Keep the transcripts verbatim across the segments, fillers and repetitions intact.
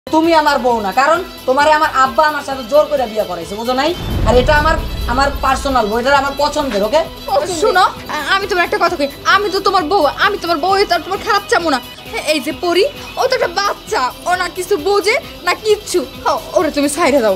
তুমি আমার বউ না, কারণ তোমারে আমার আব্বা আমার সাথে জোর করে বিয়ে করাইছে, বুঝো নাই? আর এটা আমার আমার পার্সোনাল বউ, এটা আমার পছন্দের। ওকে শুনো, আমি তোমার একটা কথা কই, আমি তো তোমার বউ, আমি তোমার বউ, এটা তোমার খারাপ চামো না। এই যে পরি, ও তো একটা বাচ্চা, ও না কিছু বোঝে না কিচ্ছু, ওরা তুমি সাইডে দাও।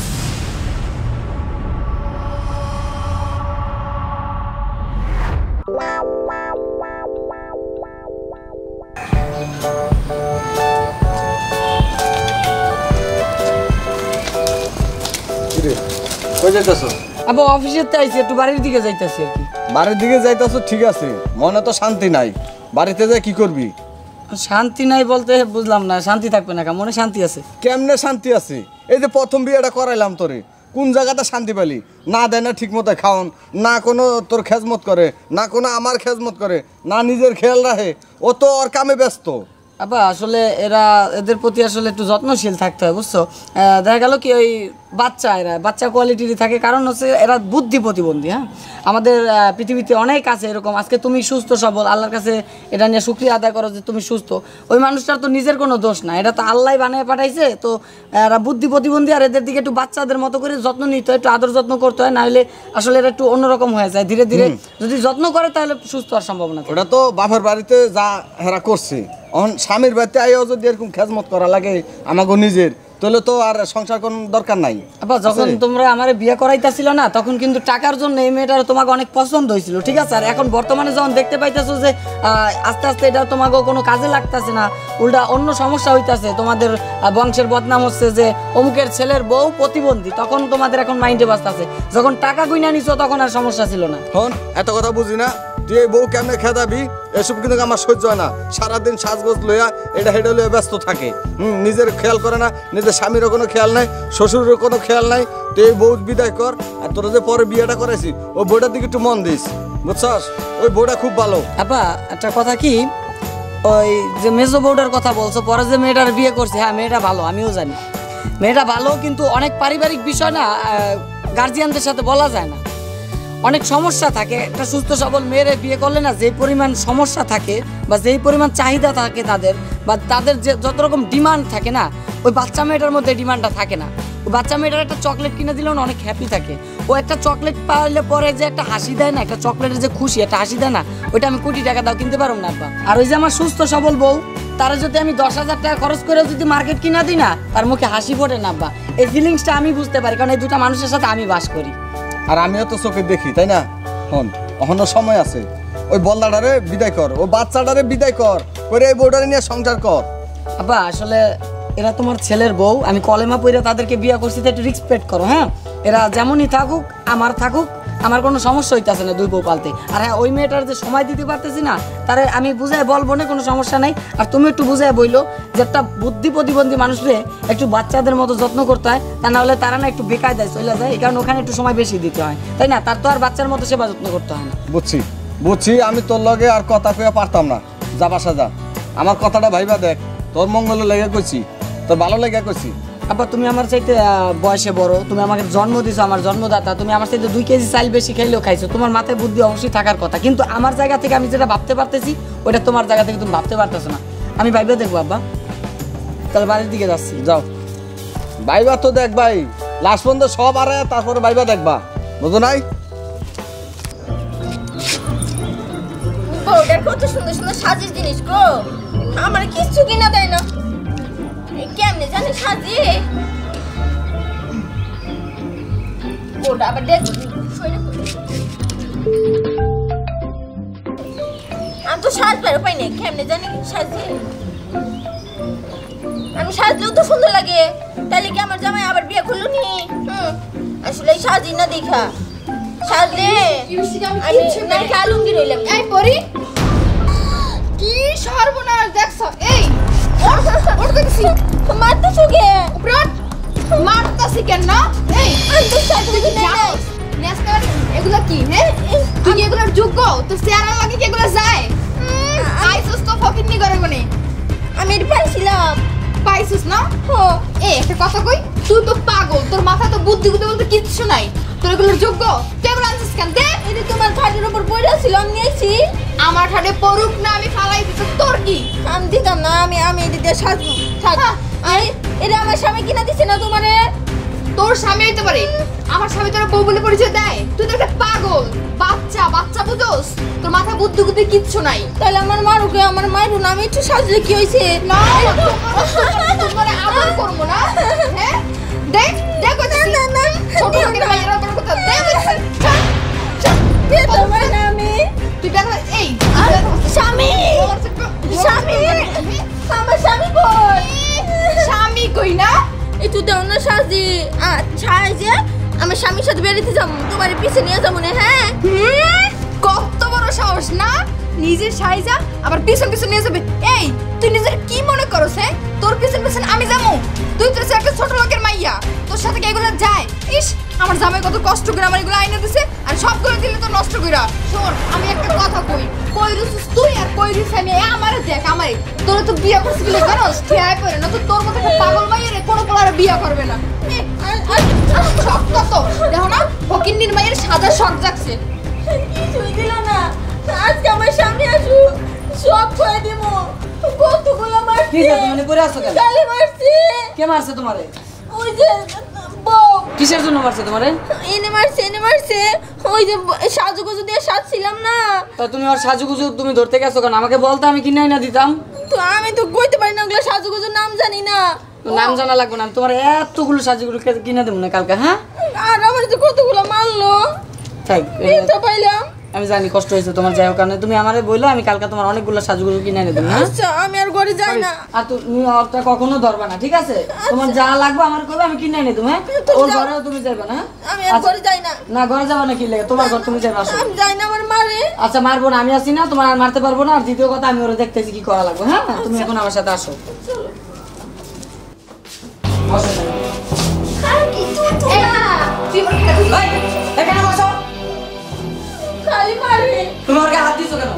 আব্বা অফিসের তো আইছি, একটু বাড়ির দিকে যাইতাছি আর কি। বাড়ির দিকে যাইতাছো ঠিক আছে, মনে তো শান্তি নাই, বাড়িতে যাই কি করবি? শান্তি নাই বলতে বুঝলাম না, শান্তি থাকবে না, মনে শান্তি আছে। কেমনে শান্তি আছে? এই যে প্রথম বিয়েটা করাইলাম তোরে, কোন জায়গাটা শান্তি পেলি? না দেয় না ঠিক মতো খাওন, না কোনো তোর খেজমত করে, না কোনো আমার খেজমত করে, না নিজের খেয়াল রাখে, ও তো ওর কামে ব্যস্ত। আব্বা আসলে এরা এদের প্রতি আসলে একটু যত্নশীল থাকতে হয়, বুঝছো? দেখা গেল কি ওই বাচ্চা, এরা বাচ্চা কোয়ালিটির থাকে, কারণ হচ্ছে এরা বুদ্ধি প্রতিবন্ধী। হ্যাঁ, আমাদের পৃথিবীতে অনেক আছে এরকম। আজকে তুমি সুস্থ সবল, আল্লাহর কাছে এটা নিয়ে শুকরিয়া আদায় করো যে তুমি সুস্থ। ওই মানুষটার তো নিজের কোনো দোষ না, এটা তো আল্লাহ বানিয়ে পাঠাইছে। তো এরা বুদ্ধি প্রতিবন্ধী, আর এদের দিকে একটু বাচ্চাদের মতো করে যত্ন নিতে হয়, একটু আদর যত্ন করতে হয়, নাহলে আসলে এটা একটু অন্যরকম হয়ে যায়। ধীরে ধীরে যদি যত্ন করে তাহলে সুস্থ হওয়ার সম্ভাবনা। ওটা তো বাপের বাড়িতে যা হেরা করছে, এখন স্বামীর বাড়িতে আইও যদি এরকম খেজমত করা লাগে আমাকে নিজের, তাহলে তো আর সংসার কোন দরকার নাই। আবার যখন তোমরা আমার বিয়ে করাইতেছিল না, তখন কিন্তু টাকার জন্য এই মেয়েটার তোমাকে অনেক পছন্দ হয়েছিল, ঠিক আছে? আর এখন বর্তমানে যখন দেখতে পাইতেছো যে আস্তে আস্তে এটা তোমাকে কোনো কাজে লাগতেছে না, উল্টা অন্য সমস্যা হইতেছে, তোমাদের বংশের বদনাম হচ্ছে যে অমুকের ছেলের বউ প্রতিবন্ধী, তখন তোমাদের এখন মাইন্ডে বাঁচতেছে। যখন টাকা গুইনা নিছো তখন আর সমস্যা ছিল না। হন এত কথা বুঝি না, তুই এই বউ কেমনে খেদাবি এসব কিন্তু আমার সহ্য হয় না। সারাদিন সাজগোজ লইয়া এটা হেঁটে লইয়া ব্যস্ত থাকে, হুম নিজের খেয়াল করে না, নিজের স্বামীরও কোনো খেয়াল নাই, শ্বশুরেরও কোনো খেয়াল নাই। তুই এই বউ বিদায় কর, আর তোরা যে পরে বিয়েটা করাইছি ওই বউটার দিকে একটু মন দিস, বুঝছস? ওই বউটা খুব ভালো। আপা একটা কথা কি, ওই যে মেজো বউটার কথা বলছো, পরে যে মেয়েটার বিয়ে করছে, হ্যাঁ মেয়েটা ভালো, আমিও জানি মেয়েটা ভালো, কিন্তু অনেক পারিবারিক বিষয় না গার্জিয়ানদের সাথে বলা যায় না, অনেক সমস্যা থাকে। একটা সুস্থ সবল মেয়েরে বিয়ে করলে না, যেই পরিমাণ সমস্যা থাকে বা যেই পরিমাণ চাহিদা থাকে তাদের, বা তাদের যে যত রকম ডিমান্ড থাকে না, ওই বাচ্চা মেয়েটার মধ্যে ডিমান্ডটা থাকে না। ওই বাচ্চা মেয়েটার একটা চকলেট কিনে দিলেও না অনেক হ্যাপি থাকে। ও একটা চকলেট পাইলে পরে যে একটা হাসি দেয় না, একটা চকলেটের যে খুশি, একটা হাসি দেয় না, ওইটা আমি কোটি টাকা দাও কিনতে পারবো না আব্বা। আর ওই যে আমার সুস্থ সবল বউ, তারা যদি আমি দশ হাজার টাকা খরচ করে যদি মার্কেট কিনা দিই না, তার মুখে হাসি ফোটে না আব্বা। এই ফিলিংসটা আমি বুঝতে পারি, কারণ এই দুটা মানুষের সাথে আমি বাস করি। আর আমিও তো চোখে দেখি, তাই না? হন এখনো সময় আছে, ওই বল্লাটারে বিদায় কর, ও বাচ্চাটারে বিদায় কর, করে এই বউটারে নিয়ে সংসার কর। আব্বা আসলে এরা তোমার ছেলের বউ, আমি কলেমা পড়ে তাদেরকে বিয়ে করছি, তো একটু রেসপেক্ট করো। হ্যাঁ, এরা যেমনই থাকুক, আমার থাকুক, আমার কোনো সমস্যা হইতেছে না দুই বউ পালতে। আর হ্যাঁ, ওই মেয়েটার যে সময় দিতে পারতেছি না, তারে আমি বুঝাই বলবো না, কোনো সমস্যা নাই। আর তুমি একটু বুঝাই বইলো যে একটা বুদ্ধি প্রতিবন্ধী মানুষরে একটু বাচ্চাদের মতো যত্ন করতে হয়, তা না হলে তারা না একটু বেকায় দেয়, চলে যায়, এই কারণে ওখানে একটু সময় বেশি দিতে হয়, তাই না? তার তো আর বাচ্চার মতো সেবা যত্ন করতে হয় না। বুঝছি বুঝছি, আমি তোর লগে আর কথা কইয়া পারতাম না, যা বাসা যা। আমার কথাটা ভাইবা দেখ, তোর মঙ্গলে লেগে কইছি, তোর ভালো লেগে কইছি। আব্বা তুমি আমার চাইতে বয়সে বড়, তুমি আমাকে জন্ম দিছো, আমার জন্মদাতা, তুমি আমার চাইতে দুই কেজি চাল বেশি খাইলেও খাইছো, তোমার মাথায় বুদ্ধি অবশ্যই থাকার কথা, কিন্তু আমার জায়গা থেকে আমি যেটা ভাবতে পারতেছি ওইটা তোমার জায়গা থেকে তুমি ভাবতে পারতেছো না। আমি ভাইবা দেখবো আব্বা, তাহলে বাড়ির দিকে যাচ্ছি। যাও, ভাইবা তো দেখ ভাই, লাস্ট পর্যন্ত সব আরে তারপরে ভাইবা দেখবা, বুঝো নাই? বউটার কত সুন্দর সুন্দর সাজের জিনিস গো, আমার কিছু কিনা দেয় না, কেমনে জানি সাজি বউটা আবার দেখ। আমি তো সাজবার উপায় নেই, কেমনে জানি সাজি, আমি সাজলেও তো সুন্দর লাগে, তাহলে কি আমার জামাই আবার বিয়ে করলো নি? হুম, আসলে সাজি না দেখা, সাজলে আমি নাই কালুঙ্গি রইলাম। এই পরি কি সর্বনাশ দেখছো? এই ওরতেছি মারতেছো কে? ব্রড মারতেছি কেন না? এই আমি তো সাজলে কি নাই নেস্তা, এগুলা কি? হ্যাঁ তুই কি এগুলার যোগ্য? তো চেহারা লাগে কি এগুলা যায়? আইসোস তো ফকিন্নি করে কোনে, আমি এটা পাইছিলাম, পাইছিস না? হো এই একটা কথা কই, তুই তো পাগল, তোর মাথা তো বুদ্ধি বুদ্ধি বলতে কিচ্ছু নাই, তোর এগুলোর যোগ্য? কেমন আনছিস কেন? দে, এটা তোমার খাটের উপর পড়ে ছিল, আমি নিয়েছি। আমার খাটে পড়ুক না, আমি ফালাই দিতে তোর কি? আমি দিতাম না, আমি আমি এটা দিয়ে সাজবো। থাক, আই না তোমারে? তোর স্বামী হইতে পারে, আমার স্বামী তোর বউ বলে পরিচয় দেয়? তুই তো একটা পাগল বাচ্চা, বাচ্চা বুঝোস? তোর মাথা বুদ্ধি বুদ্ধি কিচ্ছু নাই। তাহলে আমার মারুকে আমার মারু না, আমি একটু সাজলে কি হয়েছে? না তোমার আদর করবো না? হ্যাঁ দেখ দেখ না না ছোট লোকের মায়েরা বড় কথা দেখ তোমার না আমি তুই দেখা এই স্বামী স্বামী আমার স্বামী কই? স্বামী কই না? একটু দাও না সাজি, সাজে আমার স্বামীর সাথে বেরিয়ে যাবো, তোমার পিছে নিয়ে যাবো না। হ্যাঁ কত বড় সাহস না, নিজের সাইজা আবার পিছন পিছন নিয়ে যাবে। এই তুই নিজের কি মনে করছ? হ্যাঁ তোর পিছন পিছন আমি যাবো? তুই তো একটা ছোট লোকের মাইয়া, তোর সাথে কি এগুলো যায়? ইস আমার জামাই কত কষ্ট করে আমার এগুলো আইনা দিছে, আর সবগুলো দিলে তো নষ্ট কইরা। শোন আমি একটা কথা কই, কই রুছিস তুই আর কই রুছিস আমি? আমারে দেখ আমারে, তোর তো বিয়া করছিস বলে জানোস ঠিয়াই পড়ে না তো, তোর মতো একটা পাগল মাইয়া রে কোনো পোলার বিয়া করবে না। শখ কত দেখো না, ফকিন্নির মাইয়ের সাদা শখ জাগছে। কিছুই দিল না, আজকে আমার সামনে আসু সব খয়ে দিব। কতগুলো কি মারছে, হয়েছে? তুমি পড়ে আছো কেন? গালি মারছে। কে মারছে তোমারে? ওই যে বউ কিসের জন্য মারছে তোমারে? এনে মারছে এনে মারছে ওই যে সাজুগুজু দিয়ে সাজছিলাম না, তা তুমি আর সাজুগুজু তুমি ধরতে গেছো কেন? আমাকে বলতে আমি কিনে না দিতাম। তো আমি তো কইতে পারি না ওগুলো সাজুগুজুর নাম জানি না। তো নাম জানা লাগবে না, আমি তোমার এতগুলো সাজুগুলো কিনে দেবো না কালকে। হ্যাঁ আর আমার যে কতগুলো মারলো, থাক, তো পাইলাম। আমি জানি কষ্ট হয়েছে তোমার, যাই হোক কারণে তুমি আমারে বললো, আমি কালকে তোমার অনেকগুলো সাজুগুজু কিনে এনে দেবো। হ্যাঁ আচ্ছা আমি আর ঘরে যাই না। আর তুমি ওটা কখনো ধরবা না, ঠিক আছে? তোমার যা লাগবে আমার করবে, আমি কিনে এনে দেবো। হ্যাঁ ওর ঘরেও তুমি যাবে না। আমি আর ঘরে যাই না। না ঘরে যাবা না, কি লেগে তোমার ঘর তুমি যাবে। আসো আমি যাই না, আমার মারে। আচ্ছা মারবো না, আমি আসি না, তোমার আর মারতে পারবো না। আর দ্বিতীয় কথা আমি ওরা দেখতেছি কি করা লাগবে। হ্যাঁ তুমি এখন আমার সাথে আসো। বসো এই, এখানে বসো। খালি মারে। তুমি ওর গায়ে হাত দিছো কেন?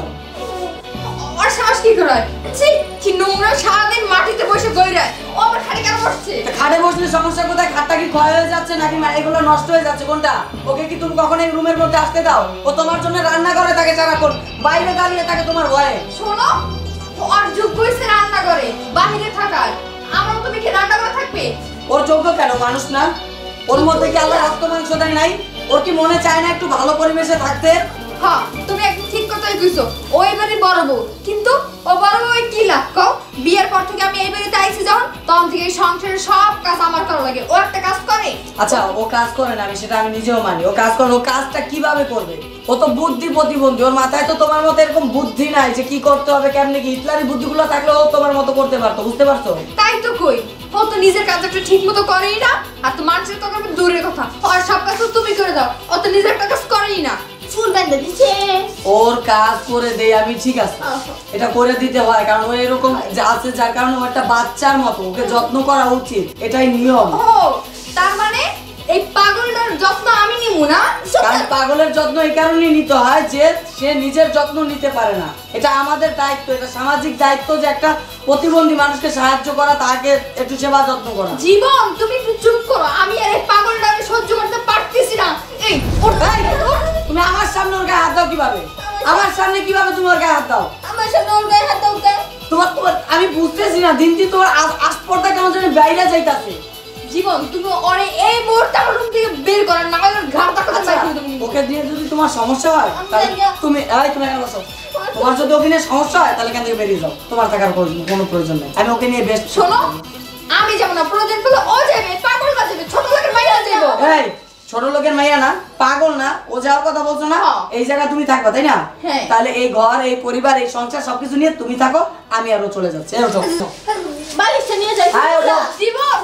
আর সাহস কি করে? ছি কি নোংরা, সারাদিন মাটিতে বসে গইরা ও আবার খাটে কেন বসছে? খাটে বসলে সমস্যা কোথায়? খাটটা কি ক্ষয় হয়ে যাচ্ছে নাকি মা- এগুলো নষ্ট হয়ে যাচ্ছে? কোনটা? ওকে কি তুমি কখনো এই রুমের মধ্যে আসতে দাও? ও তোমার জন্য রান্না করে থাকে সারাক্ষণ, বাইরে দাঁড়িয়ে থাকে তোমার ভয়ে। শোনো ও আর যোগ্য হয়েছে রান্না করে বাহিরে থাকার, আমার তুমি কি রান্না করে থাকবে? ওর যোগ্য কেন? মানুষ না? ওর মধ্যে কি আল্লাহ রক্ত মাংস দেয় নাই? ওর কি মনে চায় না একটু ভালো পরিবেশে থাকতে? হ্যাঁ তুমি একদম ঠিক কথাই কইছো, ও এবারে বড় বউ, কিন্তু ও বড় বউ কি লাভ কও? বিয়ের পর থেকে আমি এই বাড়িতে আইছি যখন, তখন থেকে এই সংসারের সব কাজ আমার করা লাগে, ও একটা কাজ করে? আচ্ছা ও কাজ করে না, আমি সেটা আমি নিজেও মানি। ও কাজ করে, ও কাজটা কিভাবে করবে? ও তো বুদ্ধি প্রতিবন্ধী, ওর মাথায় তো তোমার মতো এরকম বুদ্ধি নাই যে কি করতে হবে কেমনে কি। হিটলারি বুদ্ধিগুলো থাকলে ও তোমার মতো করতে পারতো, বুঝতে পারছো? তাই তো কই, ও তো নিজের কাজ একটা ঠিক মতো করেই না, আর তো মানুষের তো করবে দূরের কথা, আর সব কাজ তো তুমি করে দাও, ও তো নিজের একটা কাজ করেই না। চুল বেঁধে দিছে। ওর কাজ করে দেই আমি, ঠিক আছে, এটা করে দিতে হয়, কারণ ও এরকম যা আছে যার কারণে ও একটা বাচ্চার মতো, ওকে যত্ন করা উচিত, এটাই নিয়ম। ও তার মানে এই পাগলটার যত্ন আমি নিব না? কারণ পাগলের যত্ন এই কারণেই নিতে হয় যে সে নিজের যত্ন নিতে পারে না। এটা আমাদের দায়িত্ব, এটা সামাজিক দায়িত্ব যে একটা প্রতিবন্ধী মানুষকে সাহায্য করা, তাকে একটু সেবা যত্ন করা। জীবন তুমি একটু চুপ করো, আমি আর এই পাগলটাকে সহ্য করতে পারতেছি না। এই ওর এই, তুমি আমার সামনে ওর গায়ে হাত দাও কিভাবে? আমার সামনে কিভাবে তুমি ওর গায়ে হাত দাও? আমার সামনে ওর গায়ে হাত দাও কেন? তোমার তোমার- আমি বুঝতেছি না, দিন দিন তোমার আস- আস্পর্ধা কেমন যেন বাইরে যাইতাছে। জীবন তুমি ওরে এই মুহূর্তে আমার রুম থেকে বের করেন, না হলে ঘাড়টা কথা আচ্ছা, চাই করে দেবো। ওকে দিয়ে যদি তোমার সমস্যা হয় তাহলে তুমি এই তুমি এখানে বসো। তোমার যদি ওকে নিয়ে সমস্যা হয় তাহলে এখান থেকে বেরিয়ে যাও, তোমার থাকার প্রয়োজন- কোনো প্রয়োজন নেই। আমি ওকে নিয়ে বেশ শোনো আমি যাবো না, প্রয়োজন পেলে ও যাবে, পাগলটা যাবে, ছোট লোকের মাইয়া যাবো। এই ছোট লোকের মাইয়া না, পাগল না, ও যাওয়ার কথা বলছো না? হ্যাঁ। এই জায়গা তুমি থাকবা তাই না? হ্যাঁ। তাহলে এই ঘর, এই পরিবার, এই সংসার সবকিছু নিয়ে তুমি থাকো, আমি আরো চলে যাচ্ছি। এই ওঠো। বালিশটা নিয়ে যাই। হ্যাঁ, ওঠো। জীবন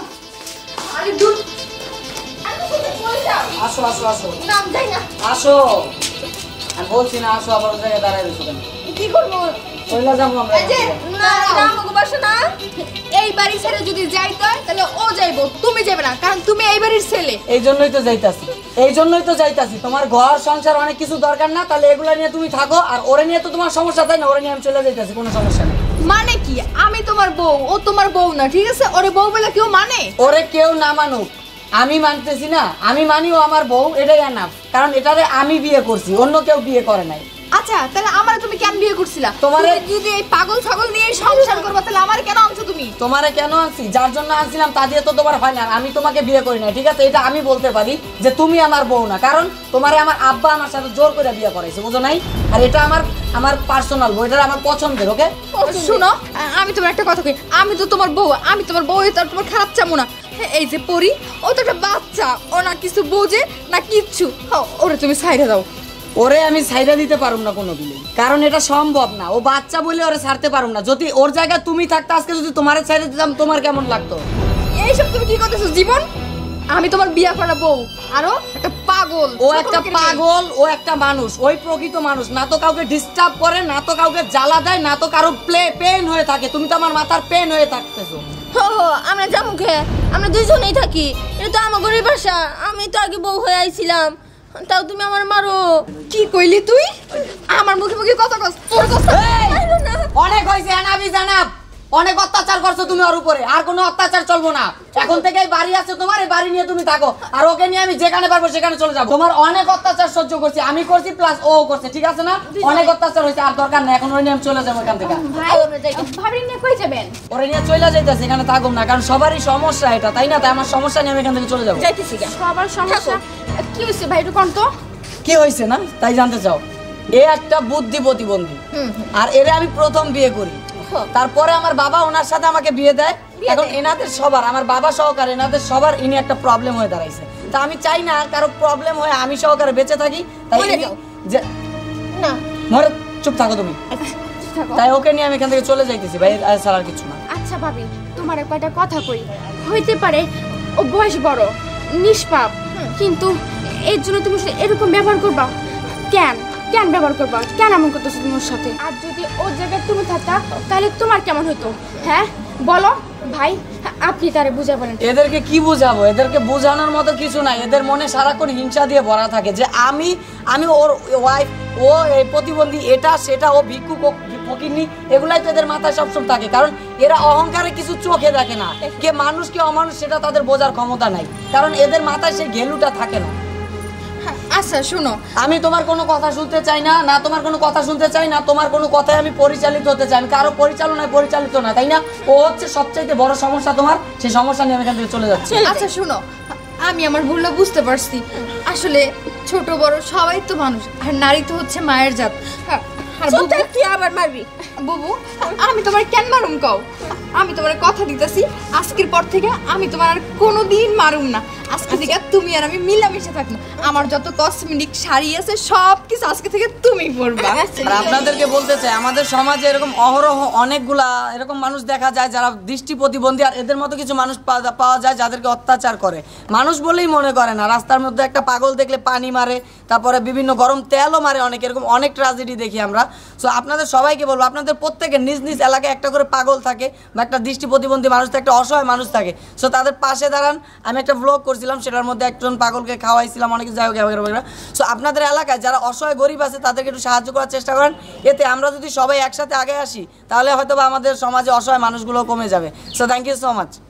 আরে দূর আমি কোথায় কই যাও? আসো আসো আসো নাম যাই না। আসো, আমি বলছি না আসো, আবার ওই জায়গায় দাঁড়ায় রয়েছো কেন? কি করবো? চলে যাবো আমরা। এই যে না না আমাকে বাসা না, এই বাড়ি ছেড়ে যদি যাইতে হয় তাহলে ও যাইবো, তুমি যাবে না, কারণ তুমি এই বাড়ির ছেলে। এই জন্যই তো যাইতাছি, এই জন্যই তো যাইতাছি। তোমার ঘর সংসার অনেক কিছু দরকার না, তাহলে এগুলা নিয়ে তুমি থাকো। আর ওরে নিয়ে তো তোমার সমস্যা, তাই না? ওরে নিয়ে আমি চলে যাইতাছি, কোনো সমস্যা নেই। মানে কি আমি তোমার বউ, ও তোমার বউ না, ঠিক আছে? ওরে বউ বলে কেউ মানে? ওরে কেউ না মানুক, আমি মানতেছি না, আমি মানি ও আমার বউ, এটাই এনাফ। কারণ এটারে আমি বিয়ে করছি, অন্য কেউ বিয়ে করে নাই। আচ্ছা তাহলে আমারে তুমি কেন বিয়ে করছিলা? তোমারে- তুমি যদি এই পাগল ছাগল নিয়ে সংসার করবা তাহলে আমারে কেন আনছো তুমি? তোমারে কেন আনছি? যার জন্য আনছিলাম তা দিয়ে তো তোমার হয় না। আমি তোমাকে বিয়ে করি না, ঠিক আছে? এটা আমি বলতে পারি যে তুমি আমার বউ না, কারণ তোমারে আমার আব্বা আমার সাথে জোর করে বিয়ে করাইছে, বুঝো নাই? আর এটা আমার আমার পার্সোনাল বউ, এটা আমার পছন্দের। ওকে শুনো, আ- আমি তোমার একটা কথা কই, আমি তো তোমার বউ, আমি তোমার বউ তো আর তোমার খারাপ চামু না। এই যে পরি, ও তো একটা বাচ্চা, ও না কিছু বোঝে না কিচ্ছু। হ, ওরে তুমি সাইডে দাও। ওরে আমি সাইডা দিতে পারুম না কোনো দিলে, কারণ এটা সম্ভব না। ও বাচ্চা বলে ওরে ছাড়তে পারুম না। যদি ওর জায়গায় তুমি থাকতে আজকে যদি তোমারে ছাইড়ে দিতাম, তোমার কেমন লাগতো? এইসব তুমি কি করতেছো জীবন? আমি তোমার বিয়ে করা বউ, আরো একটা পাগল। ও ছোট একটা লোকের মেয়ে। পাগল, ও একটা মানুষ, ওই প্রকৃত মানুষ না। তো কাউকে ডিস্টার্ব করে না, তো কাউকে জ্বালা দেয় না, তো কারো প্লে পেন হয়ে থাকে। তুমি তো আমার মাথার পেন হয়ে থাকতেছো। হো হো, আমরা যাবো খে, আমরা দুইজনেই থাকি। এটা তো আমার ঘরের বাসা, আমি তো আগে বউ হয়ে আইছিলাম, তাও তুমি আমার মারো। কি কইলি তুই? আমার মুখে মুখে কথা কস, তোর কথা। এই, অনেক হয়েছে আনাবি জানাব, অনেক অত্যাচার করছো তুমি ওর উপরে। আর কোনো অত্যাচার চলবো না। এখন থেকে এই বাড়ি আছে তোমার, এই বাড়ি নিয়ে তুমি থাকো, আর ওকে নিয়ে আমি যেখানে পারবো সেখানে চলে যাবো। তোমার অনেক অত্যাচার সহ্য করছি, আমি করছি প্লাস ও করছে, ঠিক আছে না? অনেক অত্যাচার হয়েছে, আর দরকার নেই। এখন ওই নিয়ে আমি চলে যাবো এখান থেকে। ভাই, ভাবি নিয়ে কই যাবেন? ওরে নিয়ে চলে যাইতেছে, এখানে থাকুম না, কারণ সবারই সমস্যা এটা, তাই না? তাই আমার সমস্যা নিয়ে আমি এখান থেকে চলে যাবো। যাইতেছি গা। সবার সমস্যা কি হইছে ভাই, একটু কোন তো? কি হয়েছে না তাই জানতে চাও? এ একটা বুদ্ধি প্রতিবন্ধী, আর এরে আমি প্রথম বিয়ে করি। তারপরে আমার বাবা ওনার সাথে আমাকে বিয়ে দেয়। এখন এনাদের সবার, আমার বাবা সহকারে এনাদের সবার ইনি একটা প্রবলেম হয়ে দাঁড়াইছে। তা আমি চাই না কারো প্রবলেম হয়ে আমি সহকারে বেঁচে থাকি। তাই মরে ইনি- যাও। যে না মরে চুপ থাকো তুমি। থাকো। তাই ওকে নিয়ে আমি এখান থেকে চলে যাইতেছি ভাই, আর ছাড়া আর কিছু না। আচ্ছা ভাবি, তোমার কয়টা কথা কই। হইতে পারে ও বয়স বড়, নিষ্পাপ, কিন্তু এর জন্য তুমি শুধু এরকম ব্যবহার করবা কেন? কেন ব্যবহার করবা? কেন এমন করতেছো তুমি ওর সাথে? আর যদি ওর জায়গায় তুমি থাকতা তাহলে তোমার কেমন হতো? হ্যাঁ বলো ভাই, আপনি তারে বুঝাবেন। এদেরকে কি বুঝাবো? এদেরকে বোঝানোর মতো কিছু নাই। এদের মনে সারাক্ষণ হিংসা দিয়ে ভরা থাকে যে আমি আমি ওর ওয়াইফ, ও এই প্রতিবন্ধী, এটা সেটা, ও ভিক্ষু ফকিরনি, এগুলাই তো এদের মাথায় সবসময় থাকে। কারণ এরা অহংকারে কিছু চোখে দেখে না, কে মানুষ কে অমানুষ সেটা তাদের বোঝার ক্ষমতা নাই, কারণ এদের মাথায় সেই ঘেলুটা থাকে না। আচ্ছা শুনো, আমি তোমার কোনো কথা শুনতে চাই না, না তোমার কোনো কথা শুনতে চাই না, তোমার কোনো কথায় আমি পরিচালিত হতে চাই। আমি কারো পরিচালনায় পরিচালিত না, তাই না? ও হচ্ছে সবচাইতে বড় সমস্যা তোমার, সেই সমস্যা নিয়ে আমি এখান থেকে চলে যাচ্ছি। আচ্ছা শুনো, আমি আমার ভুলটা বুঝতে পারছি। আসলে ছোট বড় সবাই তো মানুষ, আর নারী তো হচ্ছে মায়ের জাত। আর- আর চুপ বুবু, থাক, তুই আবার মারবি। বুবু, আমি তোমার কেন মারুম কও? আমি তোমার কথা দিতেছি, আজকের পর থেকে আমি তোমার আর কোনোদিন মারুম না। আজকে থেকে তুমি আর আমি মিলামিশে থাকবো। আমার যত কসমেটিক শাড়ি আছে সব কিছু আজকে থেকে তুমি পরবা। আর আপনাদেরকে বলতে চাই, আমাদের সমাজে এরকম অহরহ অনেকগুলা এরকম মানুষ দেখা যায় যারা দৃষ্টি প্রতিবন্ধী, আর এদের মতো কিছু মানুষ পাওয়া- পাওয়া যায় যাদেরকে অত্যাচার করে। মানুষ বলেই মনে করে না, রাস্তার মধ্যে একটা পাগল দেখলে পানি মারে, তারপরে বিভিন্ন গরম তেলও মারে অনেক। এরকম অনেক ট্র্যাজেডি দেখি আমরা। সো আপনাদের সবাইকে বলবো, আপনাদের প্রত্যেকের নিজ নিজ এলাকায় একটা করে পাগল থাকে বা একটা দৃষ্টি প্রতিবন্ধী মানুষ থাকে, একটা অসহায় মানুষ থাকে। সো তাদের পাশে দাঁড়ান। আমি একটা ব্লগ করছিলাম, সেটার মধ্যে একজন পাগলকে খাওয়াইছিলাম, অনেক যাই হোক। সো আপনাদের এলাকায় যারা অসহায় গরিব আছে তাদেরকে একটু সাহায্য করার চেষ্টা করেন। এতে আমরা যদি সবাই একসাথে আগে আসি তাহলে হয়তো বা আমাদের সমাজে অসহায় মানুষগুলো কমে যাবে। So thank you so much.